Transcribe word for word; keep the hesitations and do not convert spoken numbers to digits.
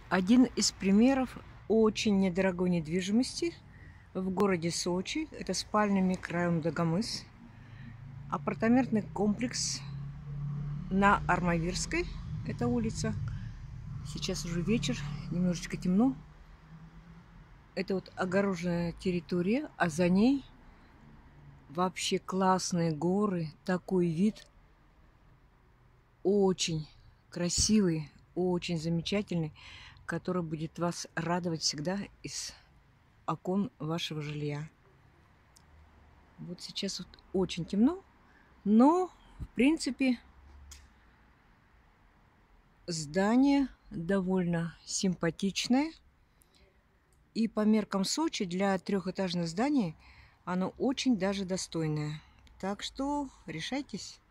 Один из примеров очень недорогой недвижимости в городе Сочи. Это спальный микрорайон Дагомыс. Апартаментный комплекс на Армавирской. Это улица. Сейчас уже вечер, немножечко темно. Это вот огороженная территория, а за ней вообще классные горы. Такой вид очень красивый, очень замечательный, который будет вас радовать всегда из окон вашего жилья. Вот сейчас вот очень темно, но в принципе здание довольно симпатичное. И по меркам Сочи для трехэтажных зданий оно очень даже достойное. Так что решайтесь.